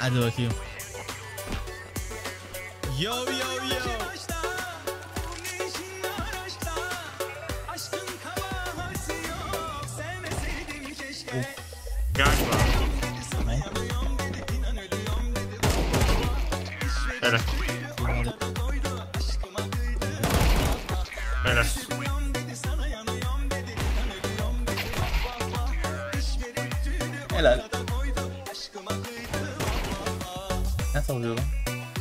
Hadi bakayım. Yo yo yo. Galiba. Evet. Evet. Helal. Nasıl oluyor lan?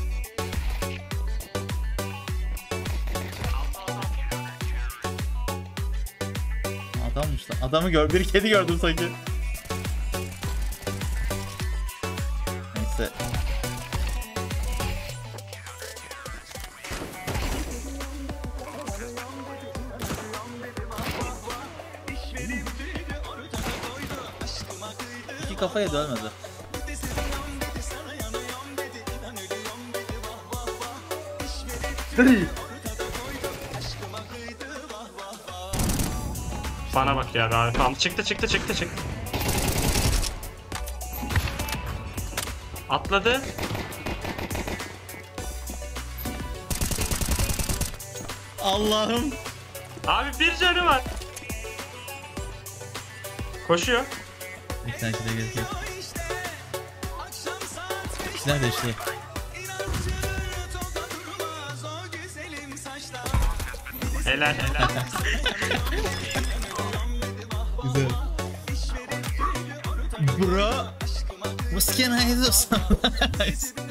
Adammış lan. Adamı bir kedi gördüm sanki. Neyse. İki kafaya dönmedi. Bana bak ya daha. Tamam çıktı. Atladı. Allah'ım. Abi bir canı var. Koşuyor. Bir tane de gerekiyor. Silah değişti. Helal. Güzel. Bro. What can I do?